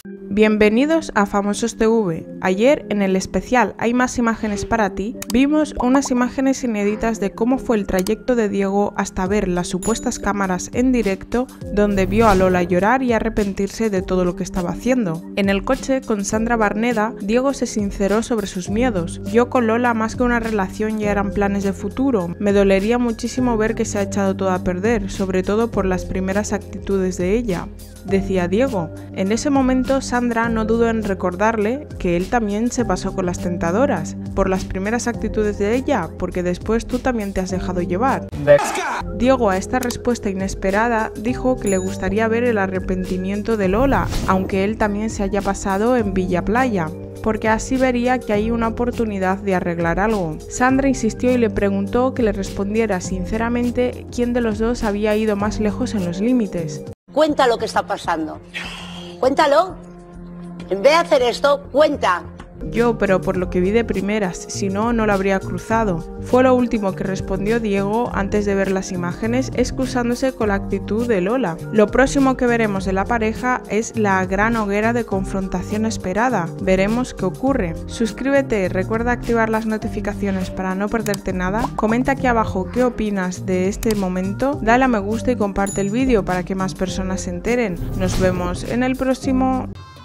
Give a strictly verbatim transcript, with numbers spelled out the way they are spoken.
Bienvenidos a Famosos T V. Ayer, en el especial Hay más imágenes para ti, vimos unas imágenes inéditas de cómo fue el trayecto de Diego hasta ver las supuestas cámaras en directo, donde vio a Lola llorar y arrepentirse de todo lo que estaba haciendo. En el coche con Sandra Barneda, Diego se sinceró sobre sus miedos. Yo con Lola más que una relación ya eran planes de futuro. Me dolería muchísimo ver que se ha echado todo a perder, sobre todo por las primeras actitudes de ella, decía Diego. En ese momento Sandra no dudó en recordarle que él también se pasó con las tentadoras, por las primeras actitudes de ella, porque después tú también te has dejado llevar. Diego a esta respuesta inesperada dijo que le gustaría ver el arrepentimiento de Lola, aunque él también se haya pasado en Villa Playa, porque así vería que hay una oportunidad de arreglar algo. Sandra insistió y le preguntó que le respondiera sinceramente quién de los dos había ido más lejos en los límites. Cuenta lo que está pasando. Cuéntalo. En vez de hacer esto, cuenta. Yo, pero por lo que vi de primeras, si no, no lo habría cruzado. Fue lo último que respondió Diego antes de ver las imágenes, excusándose con la actitud de Lola. Lo próximo que veremos de la pareja es la gran hoguera de confrontación esperada. Veremos qué ocurre. Suscríbete, recuerda activar las notificaciones para no perderte nada. Comenta aquí abajo qué opinas de este momento. Dale a me gusta y comparte el vídeo para que más personas se enteren. Nos vemos en el próximo.